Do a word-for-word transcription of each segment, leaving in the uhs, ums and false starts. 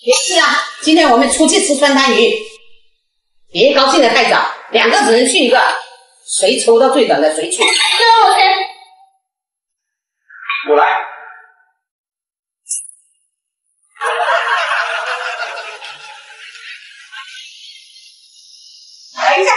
也是啊，今天我们出去吃酸汤鱼，别高兴得太早，两个只能去一个，谁抽到最短的谁去。 那我先。 我来。 等一下。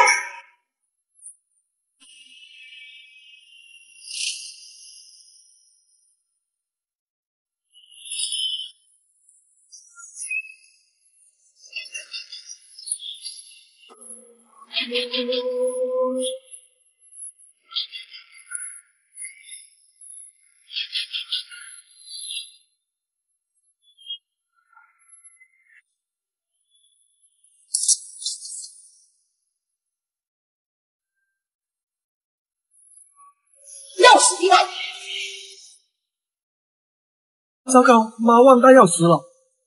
钥匙地带。 糟糕，妈忘带钥匙了。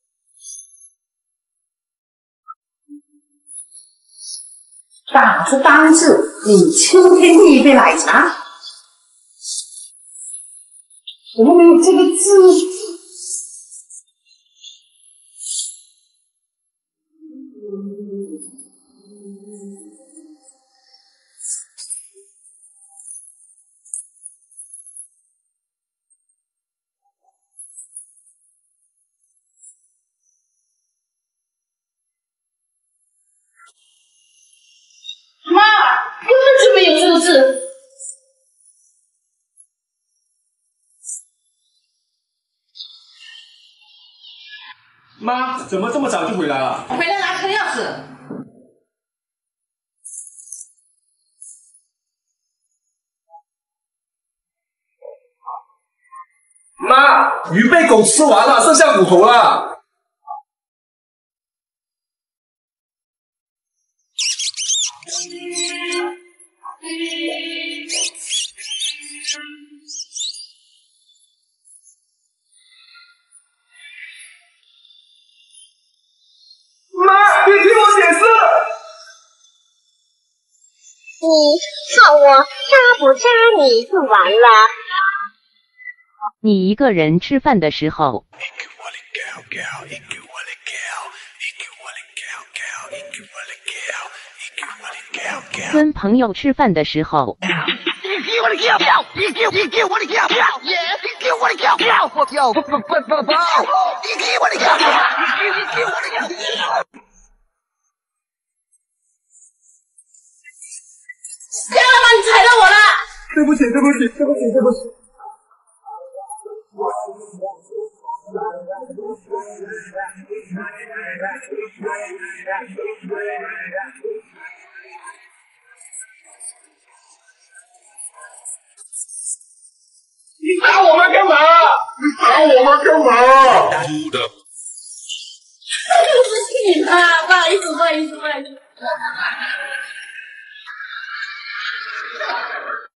打出单字，你秋天第一杯奶茶，怎么没有这个字？ 妈，根本就没有这个字。 妈，怎么这么早就回来了？ 回来拿车钥匙。 妈，鱼被狗吃完了，剩下骨头了。 妈，你听我解释。 你看我杀不杀你就完了。 你一个人吃饭的时候，跟朋友吃饭的时候。 你给我的票票，你给你给我的票票，耶！你给我的票票，我票不不不不不，你给我的票票，你给你给我的票票。 杨老板，你踩到我了！ 对不起，对不起，对不起，对不起。 你打我们干嘛？你打我们干嘛？ 对不起嘛，不好意思，不好意思，不好意思。